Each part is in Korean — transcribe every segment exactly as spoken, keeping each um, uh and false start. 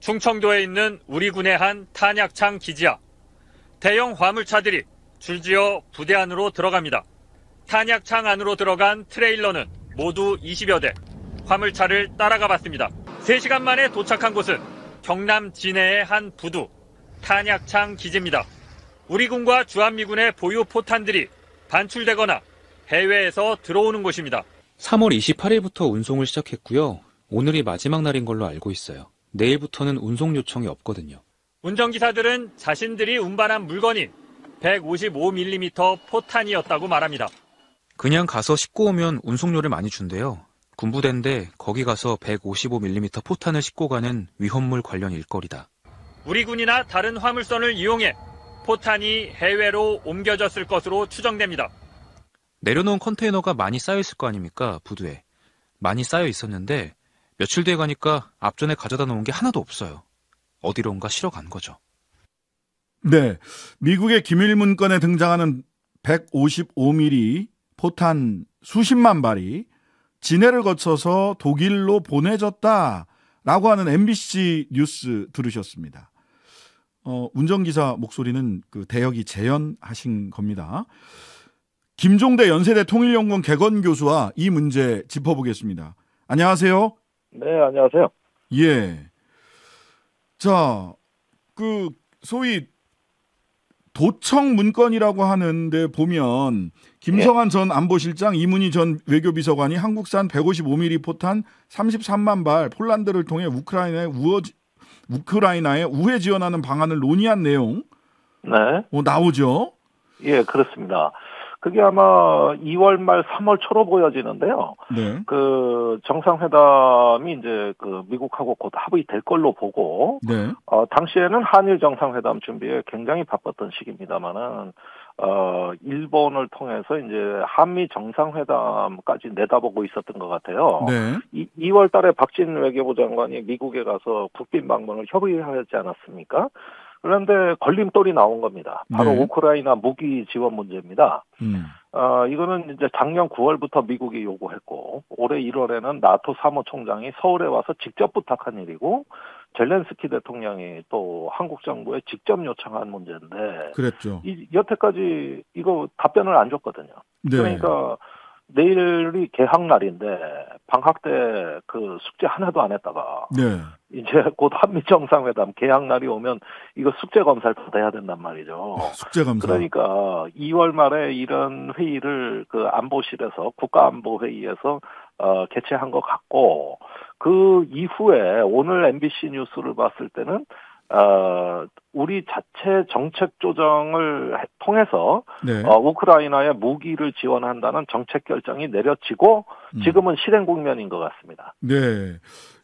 충청도에 있는 우리 군의 한 탄약창 기지 앞. 대형 화물차들이 줄지어 부대 안으로 들어갑니다. 탄약창 안으로 들어간 트레일러는 모두 이십여 대. 화물차를 따라가 봤습니다. 세 시간 만에 도착한 곳은 경남 진해의 한 부두, 탄약창 기지입니다. 우리 군과 주한미군의 보유 포탄들이 반출되거나 해외에서 들어오는 곳입니다. 삼월 이십팔일부터 운송을 시작했고요. 오늘이 마지막 날인 걸로 알고 있어요. 내일부터는 운송 요청이 없거든요. 운전기사들은 자신들이 운반한 물건이 백오십오 밀리미터 포탄이었다고 말합니다. 그냥 가서 싣고 오면 운송료를 많이 준대요. 군부대인데 거기 가서 백오십오 밀리미터 포탄을 싣고 가는 위험물 관련 일거리다. 우리 군이나 다른 화물선을 이용해 포탄이 해외로 옮겨졌을 것으로 추정됩니다. 내려놓은 컨테이너가 많이 쌓여있을 거 아닙니까, 부두에. 많이 쌓여 있었는데 며칠 뒤에 가니까 앞전에 가져다 놓은 게 하나도 없어요. 어디론가 실어간 거죠. 네, 미국의 기밀 문건에 등장하는 백오십오 밀리미터 포탄 수십만 발이 진해를 거쳐서 독일로 보내졌다라고 하는 엠비씨 뉴스 들으셨습니다. 어, 운전기사 목소리는 그 대역이 재연하신 겁니다. 김종대 연세대 통일연구원 개건 교수와 이 문제 짚어보겠습니다. 안녕하세요. 네, 안녕하세요. 예. 자, 그 소위 도청 문건이라고 하는데 보면 김성한 예. 전 안보실장, 이문희 전 외교비서관이 한국산 백오십오 밀리미터 포탄 삼십삼만 발 폴란드를 통해 우크라이나에 우어 우크라이나에 우회 지원하는 방안을 논의한 내용 네. 어, 나오죠? 예, 그렇습니다. 그게 아마 이월 말 삼월 초로 보여지는데요. 네. 그 정상회담이 이제 그 미국하고 곧 합의될 걸로 보고, 네. 어 당시에는 한일 정상회담 준비에 굉장히 바빴던 시기입니다만은 어 일본을 통해서 이제 한미 정상회담까지 내다보고 있었던 것 같아요. 네. 이, 이월달에 박진 외교부 장관이 미국에 가서 국빈 방문을 협의하지 않았습니까? 그런데 걸림돌이 나온 겁니다. 바로 네. 우크라이나 무기 지원 문제입니다. 음. 어, 이거는 이제 작년 구월부터 미국이 요구했고, 올해 일월에는 나토 사무총장이 서울에 와서 직접 부탁한 일이고, 젤렌스키 대통령이 또 한국 정부에 직접 요청한 문제인데, 그랬죠. 이, 여태까지 이거 답변을 안 줬거든요. 네. 그러니까 내일이 개학날인데 방학 때 그 숙제 하나도 안 했다가 네. 이제 곧 한미 정상회담 개학날이 오면 이거 숙제 검사를 받아야 된단 말이죠. 숙제 검사. 그러니까 이월 말에 이런 회의를 그 안보실에서 국가안보회의에서 어, 개최한 것 같고, 그 이후에 오늘 엠비씨 뉴스를 봤을 때는 어, 우리 자체 정책 조정을 통해서 네. 어, 우크라이나에 무기를 지원한다는 정책 결정이 내려지고 지금은 실행 국면인 것 같습니다. 네,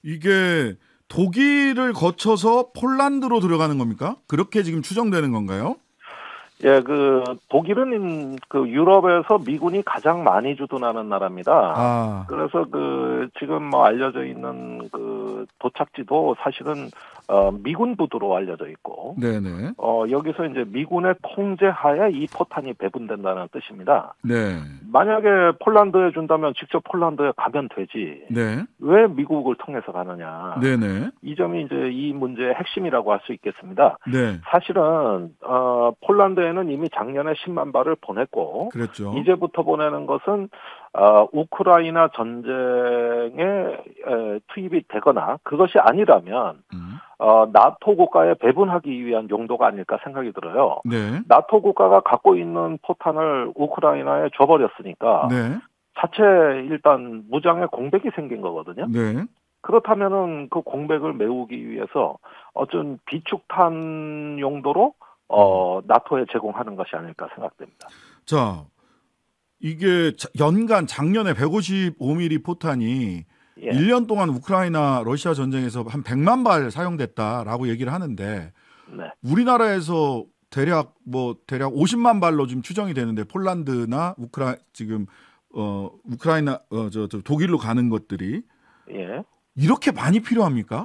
이게 독일을 거쳐서 폴란드로 들어가는 겁니까? 그렇게 지금 추정되는 건가요? 예, 그 독일은 그 유럽에서 미군이 가장 많이 주둔하는 나라입니다. 아. 그래서 그 지금 뭐 알려져 있는 그 도착지도 사실은 어 미군 부두로 알려져 있고, 네네. 어 여기서 이제 미군의 통제하에 이 포탄이 배분된다는 뜻입니다. 네. 만약에 폴란드에 준다면 직접 폴란드에 가면 되지. 네. 왜 미국을 통해서 가느냐. 네네. 이 점이 이제 이 문제의 핵심이라고 할 수 있겠습니다. 네. 사실은 어 폴란드에는 이미 작년에 십만 발을 보냈고, 그랬죠. 이제부터 보내는 것은 어, 우크라이나 전쟁에 에, 투입이 되거나 그것이 아니라면 음. 어, 나토 국가에 배분하기 위한 용도가 아닐까 생각이 들어요. 네. 나토 국가가 갖고 있는 포탄을 우크라이나에 줘버렸으니까 네. 자체 일단 무장에 공백이 생긴 거거든요. 네. 그렇다면은 그 공백을 메우기 위해서 어쩐 비축탄 용도로 어, 나토에 제공하는 것이 아닐까 생각됩니다. 자, 이게 연간 작년에 백오십오 밀리미터 포탄이 예. 일 년 동안 우크라이나 러시아 전쟁에서 한 백만 발 사용됐다라고 얘기를 하는데, 네. 우리나라에서 대략 뭐 대략 오십만 발로 지금 추정이 되는데, 폴란드나 우크라 지금 어 우크라이나 어 저 저 독일로 가는 것들이 예. 이렇게 많이 필요합니까?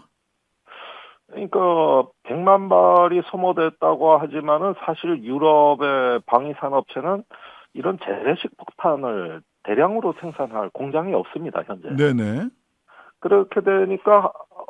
그러니까 백만 발이 소모됐다고 하지만은 사실 유럽의 방위 산업체는 이런 재래식 폭탄을 대량으로 생산할 공장이 없습니다, 현재. 네네. 그렇게 되니까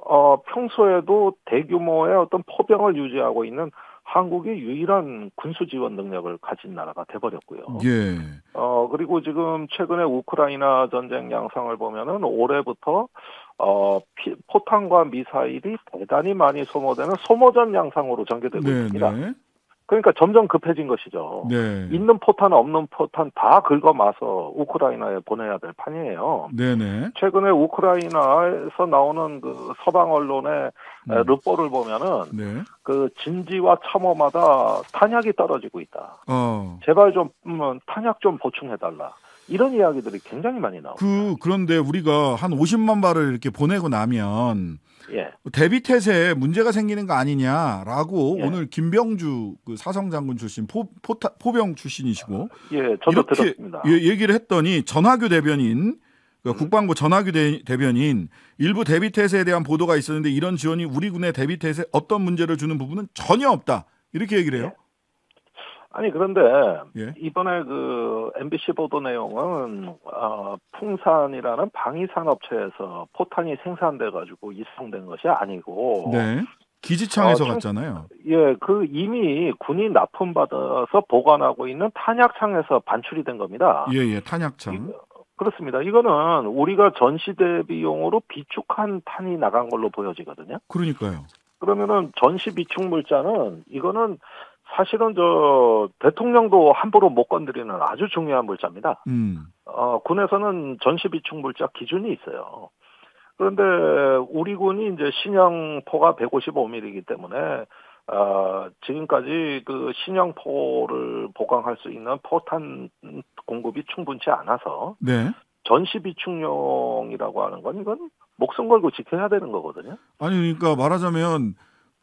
어, 평소에도 대규모의 어떤 포병을 유지하고 있는 한국이 유일한 군수 지원 능력을 가진 나라가 돼버렸고요. 예. 어, 그리고 지금 최근에 우크라이나 전쟁 양상을 보면은 올해부터 어, 피, 포탄과 미사일이 대단히 많이 소모되는 소모전 양상으로 전개되고 네, 있습니다. 네. 그러니까 점점 급해진 것이죠. 네. 있는 포탄 없는 포탄 다 긁어마서 우크라이나에 보내야 될 판이에요. 네네. 최근에 우크라이나에서 나오는 그 서방 언론의 음. 르포를 보면은 네. 그 진지와 참호마다 탄약이 떨어지고 있다. 어. 제발 좀 음, 탄약 좀 보충해달라. 이런 이야기들이 굉장히 많이 나옵니다. 그 그런데 우리가 한 오십만 발을 이렇게 보내고 나면 예. 대비 태세에 문제가 생기는 거 아니냐라고 예. 오늘 김병주 그 사성 장군 출신 포, 포타, 포병 출신이시고 예, 저도 이렇게 들었습니다. 예, 얘기를 했더니 전하규 대변인 그 음. 국방부 전하규 대, 대변인 일부 대비 태세에 대한 보도가 있었는데 이런 지원이 우리 군의 대비 태세에 어떤 문제를 주는 부분은 전혀 없다 이렇게 얘기를 해요. 예. 아니 그런데 예. 이번에 그 엠비씨 보도 내용은 어, 풍산이라는 방위산 업체에서 포탄이 생산돼 가지고 이송된 것이 아니고 네. 기지창에서 어, 총- 갔잖아요. 예, 그 이미 군이 납품받아서 보관하고 있는 탄약창에서 반출이 된 겁니다. 예, 예. 탄약창. 그렇습니다. 이거는 우리가 전시 대비용으로 비축한 탄이 나간 걸로 보여지거든요. 그러니까요. 그러면은 전시 비축 물자는 이거는 사실은 저 대통령도 함부로 못 건드리는 아주 중요한 물자입니다. 음. 어, 군에서는 전시 비축 물자 기준이 있어요. 그런데 우리 군이 이제 신형포가 백오십오 밀리미터이기 때문에 어, 지금까지 그 신형포를 보강할 수 있는 포탄 공급이 충분치 않아서 네. 전시 비축용이라고 하는 건 이건 목숨 걸고 지켜야 되는 거거든요. 아니 그러니까 말하자면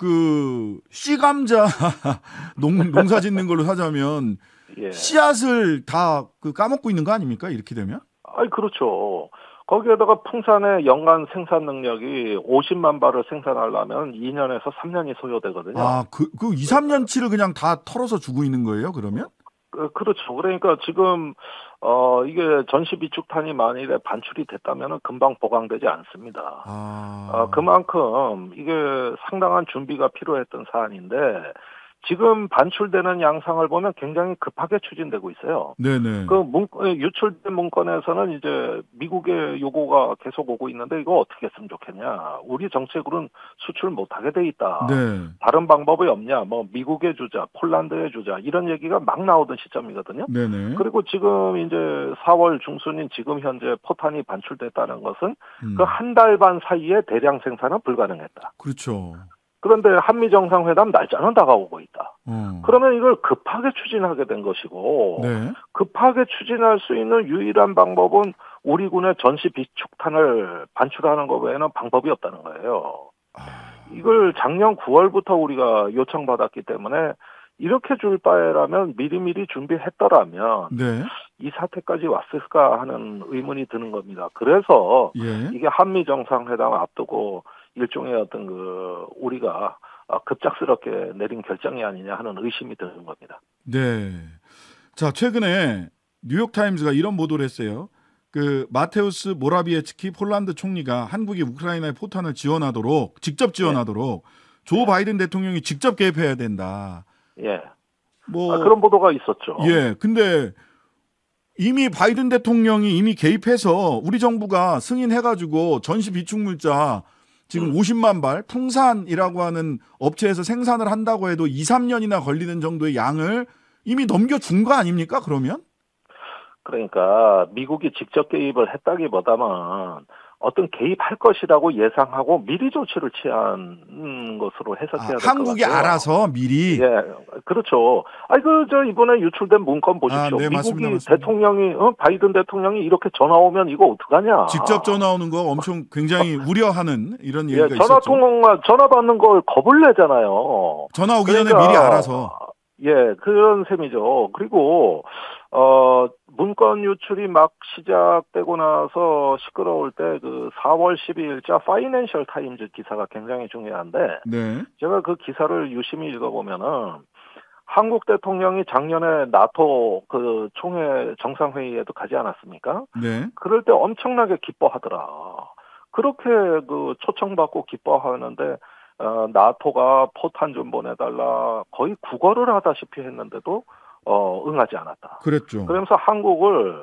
그 씨감자 농 농사 짓는 걸로 하자면 예. 씨앗을 다 그 까먹고 있는 거 아닙니까? 이렇게 되면? 아이 그렇죠. 거기에다가 풍산의 연간 생산 능력이 오십만 발을 생산하려면 이 년에서 삼 년이 소요되거든요. 아, 그, 그 이, 삼 년치를 그냥 다 털어서 주고 있는 거예요, 그러면? 그, 그렇죠. 그러니까 지금 어 이게 전시 비축탄이 만일에 반출이 됐다면 금방 보강되지 않습니다. 아. 어, 그만큼 이게 상당한 준비가 필요했던 사안인데 지금 반출되는 양상을 보면 굉장히 급하게 추진되고 있어요. 네네. 그 문, 유출된 문건에서는 이제 미국의 요구가 계속 오고 있는데 이거 어떻게 했으면 좋겠냐. 우리 정책으로는 수출 못하게 돼 있다. 네. 다른 방법이 없냐. 뭐 미국에 주자, 폴란드에 주자 이런 얘기가 막 나오던 시점이거든요. 네네. 그리고 지금 이제 사월 중순인 지금 현재 포탄이 반출됐다는 것은 음. 그 한 달 반 사이에 대량 생산은 불가능했다. 그렇죠. 그런데 한미 정상회담 날짜는 다가오고 있다. 어. 그러면 이걸 급하게 추진하게 된 것이고 네. 급하게 추진할 수 있는 유일한 방법은 우리 군의 전시 비축탄을 반출하는 것 외에는 방법이 없다는 거예요. 아. 이걸 작년 구월부터 우리가 요청받았기 때문에 이렇게 줄 바에라면 미리미리 준비했더라면 네. 이 사태까지 왔을까 하는 의문이 드는 겁니다. 그래서 예. 이게 한미 정상회담 앞두고 일종의 어떤 그 우리가 급작스럽게 내린 결정이 아니냐 하는 의심이 드는 겁니다. 네. 자, 최근에 뉴욕타임즈가 이런 보도를 했어요. 그 마테우스 모라비에츠키 폴란드 총리가 한국이 우크라이나에 포탄을 지원하도록 직접 지원하도록 조 바이든 대통령이 직접 개입해야 된다. 예. 뭐 아, 그런 보도가 있었죠. 예. 근데 이미 바이든 대통령이 이미 개입해서 우리 정부가 승인해가지고 전시 비축 물자 지금 음. 오십만 발 풍산이라고 하는 업체에서 생산을 한다고 해도 이, 삼 년이나 걸리는 정도의 양을 이미 넘겨준 거 아닙니까? 그러면? 그러니까 미국이 직접 개입을 했다기보다는 어떤 개입할 것이라고 예상하고 미리 조치를 취한 것으로 해석해야 아, 될 것 같아요. 한국이 알아서 미리. 예, 그렇죠. 아니 그저 이번에 유출된 문건 보십시오. 아, 네, 미국이 맞습니다, 맞습니다. 대통령이 어? 바이든 대통령이 이렇게 전화 오면 이거 어떡하냐? 직접 전화 오는 거 엄청 굉장히 우려하는 이런 예, 얘기가 전화 있었죠. 통화 전화 받는 걸 겁을 내잖아요. 전화 오기 전에 그러니까, 미리 알아서. 예, 그런 셈이죠. 그리고 어 문건 유출이 막 시작되고 나서 시끄러울 때 그 사월 십이일자 파이낸셜 타임즈 기사가 굉장히 중요한데 네. 제가 그 기사를 유심히 읽어보면은 한국 대통령이 작년에 나토 그 총회 정상회의에도 가지 않았습니까? 네. 그럴 때 엄청나게 기뻐하더라. 그 그렇게 그 초청받고 기뻐하는데 어, 나토가 포탄 좀 보내달라 거의 구걸을 하다시피 했는데도 어, 응하지 않았다. 그랬죠. 그러면서 한국을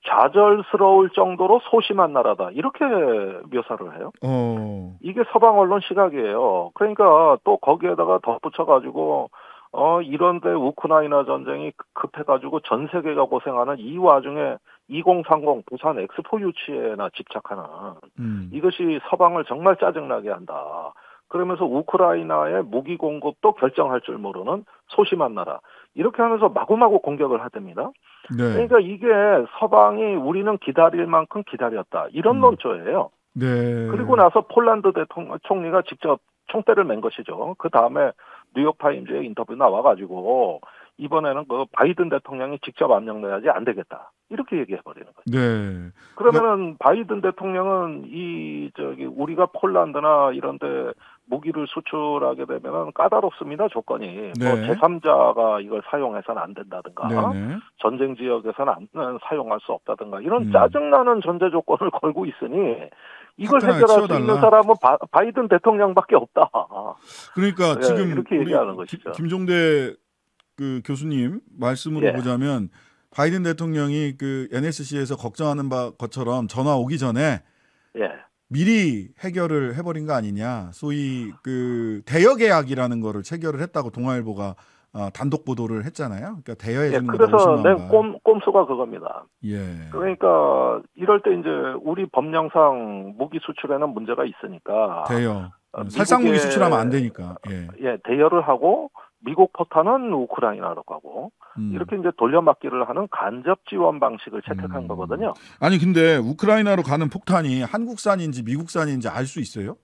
좌절스러울 정도로 소심한 나라다 이렇게 묘사를 해요. 어. 이게 서방 언론 시각이에요. 그러니까 또 거기에다가 덧붙여가지고 어 이런데 우크라이나 전쟁이 급해가지고 전 세계가 고생하는 이 와중에 이공삼공 부산 엑스포 유치에나 집착하는 음. 이것이 서방을 정말 짜증나게 한다. 그러면서 우크라이나의 무기 공급도 결정할 줄 모르는 소심한 나라. 이렇게 하면서 마구마구 공격을 하답니다. 네. 그러니까 이게 서방이 우리는 기다릴 만큼 기다렸다. 이런 음. 논조예요. 네. 그리고 나서 폴란드 대통령 총리가 직접 총대를 맨 것이죠. 그 다음에 뉴욕타임즈에 인터뷰 나와가지고 이번에는 그 바이든 대통령이 직접 압력 내야지 안 되겠다. 이렇게 얘기해버리는 거죠. 네. 그러면은 바이든 대통령은 이 저기 우리가 폴란드나 이런데 무기를 수출하게 되면은 까다롭습니다. 조건이 네. 뭐 제삼자가 이걸 사용해서는 안 된다든가 네네. 전쟁 지역에서는 안, 사용할 수 없다든가 이런 음. 짜증나는 전제 조건을 걸고 있으니 이걸 화끈하게 해결할 수 치워달라. 있는 사람은 바, 바이든 대통령밖에 없다. 그러니까 예, 지금 이렇게 우리 얘기하는 김- 것이죠. 김종대 그 교수님 말씀으로 예. 보자면 바이든 대통령이 그 엔에스씨에서 걱정하는 바 것처럼 전화 오기 전에 예. 미리 해결을 해버린 거 아니냐. 소위 그 대여 계약이라는 거를 체결을 했다고 동아일보가 어, 단독 보도를 했잖아요. 그러니까 대여해 예, 주는 거다 그래서 오십만 내 발. 꼼, 꼼수가 그겁니다. 예. 그러니까 이럴 때 이제 우리 법령상 무기 수출에는 문제가 있으니까 대여. 어, 살상무기 미국의- 수출하면 안 되니까. 예. 예, 대여를 하고 미국 포탄은 우크라이나로 가고 음. 이렇게 이제 돌려막기를 하는 간접 지원 방식을 채택한 음. 거거든요. 아니 근데 우크라이나로 가는 폭탄이 한국산인지 미국산인지 알 수 있어요?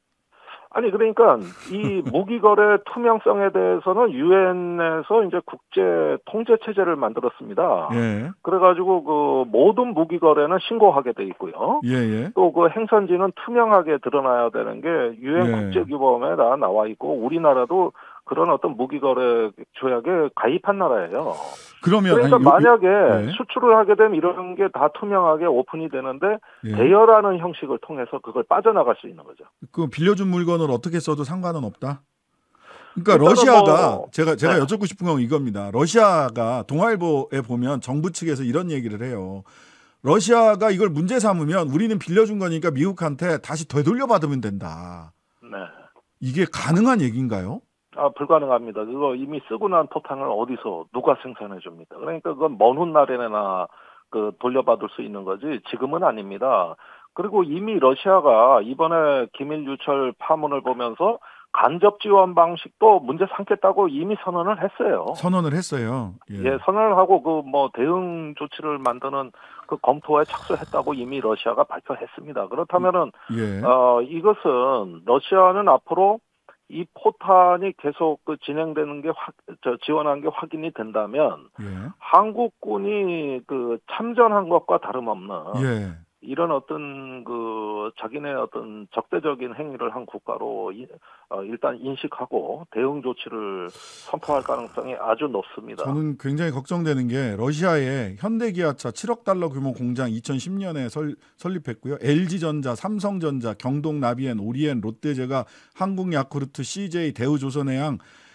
아니 그러니까 이 무기 거래 투명성에 대해서는 유엔에서 이제 국제 통제 체제를 만들었습니다. 예. 그래가지고 그 모든 무기 거래는 신고하게 돼 있고요. 예, 예. 또 그 행선지는 투명하게 드러나야 되는 게 유엔 예. 국제규범에 다 나와 있고 우리나라도 그런 어떤 무기 거래 조약에 가입한 나라예요. 그러면 그러니까 아니, 요- 요- 만약에 네. 수출을 하게 되면 이런 게 다 투명하게 오픈이 되는데 예. 대여라는 형식을 통해서 그걸 빠져나갈 수 있는 거죠. 그 빌려준 물건을 어떻게 써도 상관은 없다. 그러니까 일단은 러시아가 뭐- 제가 제가 네. 여쭙고 싶은 건 이겁니다. 러시아가 동아일보에 보면 정부 측에서 이런 얘기를 해요. 러시아가 이걸 문제 삼으면 우리는 빌려준 거니까 미국한테 다시 되돌려 받으면 된다. 네. 이게 가능한 얘기인가요? 아, 불가능합니다. 그거 이미 쓰고 난 포탄을 어디서 누가 생산해 줍니까? 그러니까 그건 먼 훗날에나 그 돌려받을 수 있는 거지 지금은 아닙니다. 그리고 이미 러시아가 이번에 기밀 유출 파문을 보면서 간접 지원 방식도 문제 삼겠다고 이미 선언을 했어요. 선언을 했어요. 예. 예, 선언을 하고 그 뭐 대응 조치를 만드는 그 검토에 착수했다고 이미 러시아가 발표했습니다. 그렇다면은 예. 어 이것은 러시아는 앞으로 이 포탄이 계속 그 진행되는 게 확, 저 지원한 게 확인이 된다면 예. 한국군이 그 참전한 것과 다름없는 예. 이런 어떤 그 자기네 어떤 적대적인 행위를 한 국가로 이, 어, 일단 인식하고 대응 조치를 선포할 가능성이 아주 높습니다. 저는 굉장히 걱정되는 게 러시아의 현대기아차 칠억 달러 규모 공장 이천십 년에 설, 설립했고요. 엘지전자, 삼성전자, 경동나비엔, 오리엔, 롯데제가, 한국야쿠르트, 씨제이, 대우조선해양,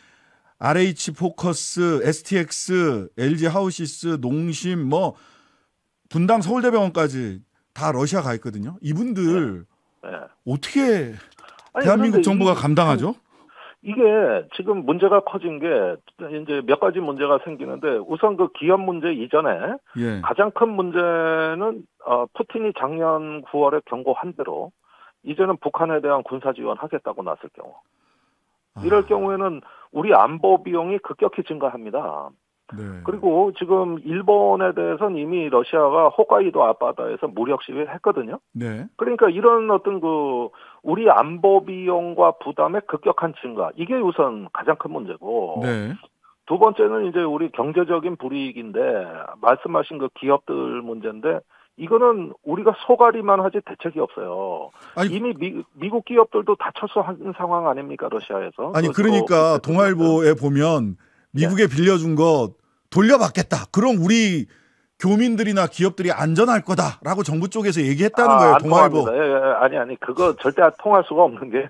알에이치포커스, 에스티엑스, 엘지하우시스, 농심, 뭐 분당 서울대병원까지 다 러시아 가 있거든요. 이분들 네. 어떻게 아니, 대한민국 그런데 정부가 이- 감당하죠? 이게 지금 문제가 커진 게 이제 몇 가지 문제가 생기는데 우선 그 기업 문제 이전에 예. 가장 큰 문제는 어, 푸틴이 작년 구월에 경고한 대로 이제는 북한에 대한 군사 지원하겠다고 나설 경우 이럴 아, 경우에는 우리 안보 비용이 급격히 증가합니다. 네. 그리고 지금 일본에 대해서는 이미 러시아가 홋카이도 앞바다에서 무력 시위를 했거든요. 네. 그러니까 이런 어떤 그 우리 안보 비용과 부담의 급격한 증가 이게 우선 가장 큰 문제고 네. 두 번째는 이제 우리 경제적인 불이익인데 말씀하신 그 기업들 문제인데 이거는 우리가 소가리만 하지 대책이 없어요. 아니, 이미 미, 미국 기업들도 다 철수한 상황 아닙니까 러시아에서? 아니 그 그러니까 또 동아일보에 보면 미국에 빌려준 거 돌려받겠다. 그럼 우리 교민들이나 기업들이 안전할 거다라고 정부 쪽에서 얘기했다는 아, 거예요. 안 동아일보. 통합니다. 예, 예. 아니 아니 그거 절대 통할 수가 없는 게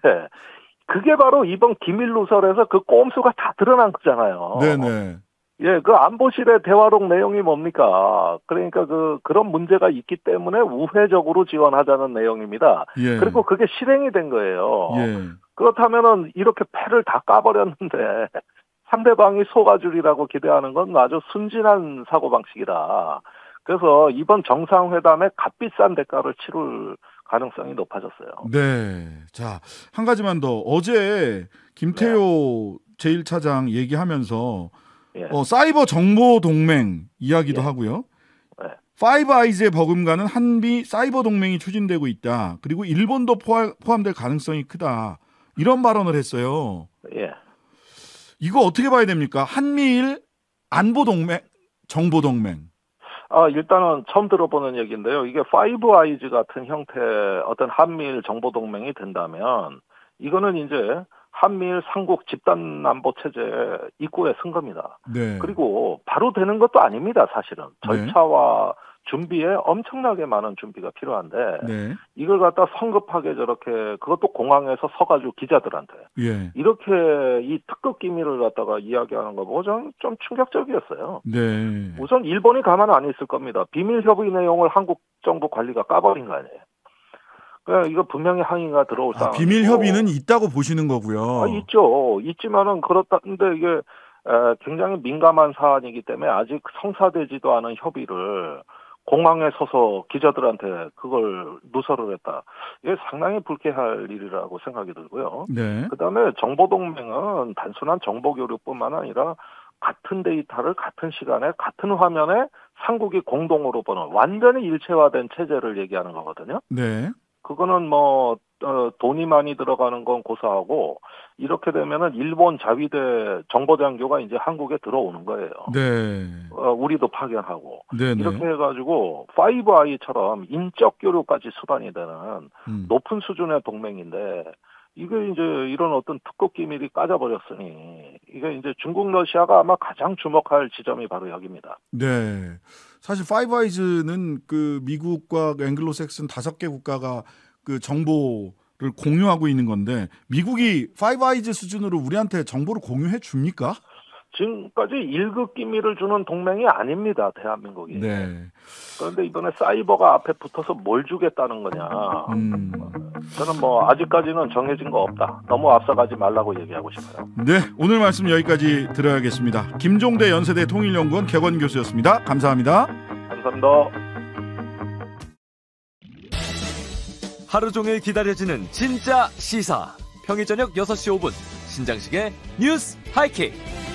그게 바로 이번 기밀 누설에서 그 꼼수가 다 드러난 거잖아요. 네네. 예, 그 안보실의 대화록 내용이 뭡니까? 그러니까 그 그런 문제가 있기 때문에 우회적으로 지원하자는 내용입니다. 예. 그리고 그게 실행이 된 거예요. 예. 그렇다면은 이렇게 패를 다 까버렸는데 상대방이 속아주리라고 기대하는 건 아주 순진한 사고방식이다. 그래서 이번 정상회담에 값비싼 대가를 치를 가능성이 높아졌어요. 네. 자, 한 가지만 더. 어제 김태효 제일 차장 얘기하면서 예. 어, 사이버 정보 동맹 이야기도 예. 하고요. 네. 파이브 아이즈에 버금가는 한미 사이버 동맹이 추진되고 있다. 그리고 일본도 포함, 포함될 가능성이 크다. 이런 발언을 했어요. 예. 이거 어떻게 봐야 됩니까? 한미일 안보 동맹, 정보 동맹. 아, 일단은 처음 들어보는 얘기인데요. 이게 파이브 아이즈 같은 형태의 어떤 한미일 정보 동맹이 된다면 이거는 이제 한미일 삼국 집단 안보 체제 입구에 쓴 겁니다. 네. 그리고 바로 되는 것도 아닙니다, 사실은. 네. 절차와 준비에 엄청나게 많은 준비가 필요한데 네. 이걸 갖다 성급하게 저렇게 그것도 공항에서 서가지고 기자들한테 예. 이렇게 이 특급 기밀을 갖다가 이야기하는 거 보고 좀, 좀 충격적이었어요. 네. 우선 일본이 가만 안 있을 겁니다. 비밀 협의 내용을 한국 정부 관리가 까버린 거 아니에요. 그러니까 이거 분명히 항의가 들어올 아, 상황이고. 비밀 협의는 있다고 보시는 거고요. 아, 있죠. 있지만은 그렇다는데 이게 에, 굉장히 민감한 사안이기 때문에 아직 성사되지도 않은 협의를 공항에 서서 기자들한테 그걸 누설을 했다. 이게 상당히 불쾌할 일이라고 생각이 들고요. 네. 그다음에 정보동맹은 단순한 정보교류뿐만 아니라 같은 데이터를 같은 시간에 같은 화면에 삼국이 공동으로 보는 완전히 일체화된 체제를 얘기하는 거거든요. 네. 그거는 뭐 어, 돈이 많이 들어가는 건 고사하고 이렇게 되면은 일본 자위대 정보장교가 이제 한국에 들어오는 거예요. 네. 어, 우리도 파견하고 네. 이렇게 해가지고 파이브 아이처럼 인적 교류까지 수반이 되는 음. 높은 수준의 동맹인데 이게 이제 이런 어떤 특급 기밀이 까져버렸으니 이게 이제 중국 러시아가 아마 가장 주목할 지점이 바로 여기입니다. 네. 사실 파이브 아이즈는 그 미국과 앵글로색슨 다섯 개 국가가 그 정보를 공유하고 있는 건데 미국이 파이브 아이즈 수준으로 우리한테 정보를 공유해 줍니까? 지금까지 일 급 기밀을 주는 동맹이 아닙니다, 대한민국이. 네. 그런데 이번에 사이버가 앞에 붙어서 뭘 주겠다는 거냐. 음. 저는 뭐 아직까지는 정해진 거 없다. 너무 앞서가지 말라고 얘기하고 싶어요. 네. 오늘 말씀 여기까지 들어야겠습니다. 김종대 연세대 통일연구원 객원 교수였습니다. 감사합니다. 감사합니다. 하루 종일 기다려지는 진짜 시사. 평일 저녁 여섯 시 오 분 신장식의 뉴스 하이킥.